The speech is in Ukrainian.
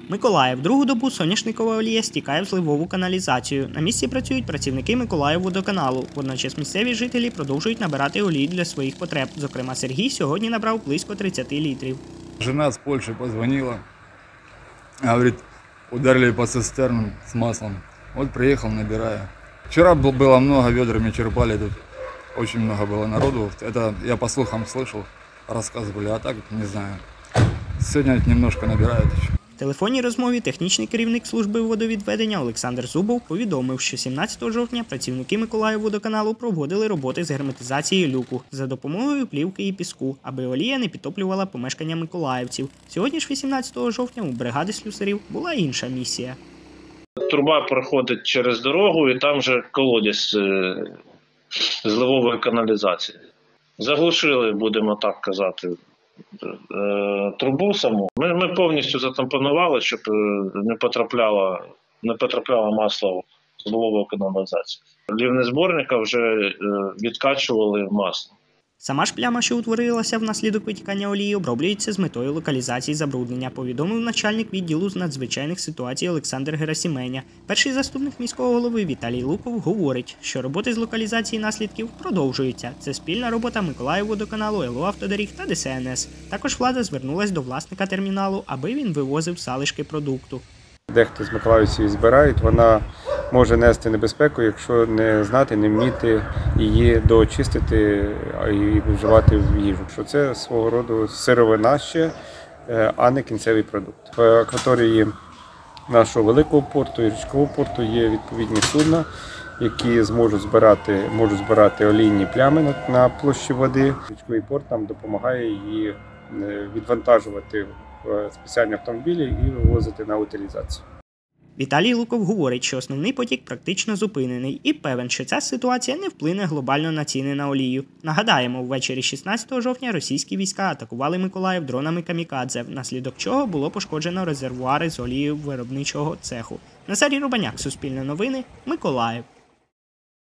Миколаїв. Другу добу соняшникова олія стікає в зливову каналізацію. На місці працюють працівники Миколаївводоканалу. Водночас місцеві жителі продовжують набирати олію для своїх потреб. Зокрема, Сергій сьогодні набрав близько 30 літрів. Жена з Польщі позвонила. Говорит, ударили по цистерну с маслом. Вот приехал, набираю. Вчера было много, ведрами черпали тут. Очень много было народу. Это я по слухам слышал, рассказывали, а так не знаю. Сегодня немножко набирают еще. В телефонній розмові технічний керівник служби водовідведення Олександр Зубов повідомив, що 17 жовтня працівники Миколаївводоканалу проводили роботи з герметизації люку за допомогою плівки і піску, аби олія не підтоплювала помешкання миколаївців. Сьогодні ж, 18 жовтня, у бригади слюсарів була інша місія. Труба проходить через дорогу і там же колодязь зливової каналізації. Заглушили, будемо так казати, трубу саму. Ми повністю затампонували, щоб не потрапляло масло в зливову каналізацію. Лівні зборника вже відкачували масло. Сама ж пляма, що утворилася внаслідок витікання олії, оброблюється з метою локалізації забруднення, повідомив начальник відділу з надзвичайних ситуацій Олександр Герасименя. Перший заступник міського голови Віталій Луков говорить, що роботи з локалізації наслідків продовжуються. Це спільна робота Миколаївводоканалу, ЛО «Автодоріг» та ДСНС. Також влада звернулась до власника терміналу, аби він вивозив залишки продукту. Дехто з миколаївців збирають, вона може нести небезпеку, якщо не знати, не вміти її доочистити і вживати в їжу. Що це свого роду сировина ще, а не кінцевий продукт. В акваторії нашого великого порту і річкового порту є відповідні судна, які можуть збирати олійні плями на площі води. Річковий порт нам допомагає її відвантажувати в спеціальні автомобілі і вивозити на утилізацію. Віталій Луков говорить, що основний потік практично зупинений і певен, що ця ситуація не вплине глобально на ціни на олію. Нагадаємо, ввечері 16 жовтня російські війська атакували Миколаїв дронами «Камікадзе», внаслідок чого було пошкоджено резервуари з олією виробничого цеху. Назарій Рубаняк, Суспільне новини, Миколаїв.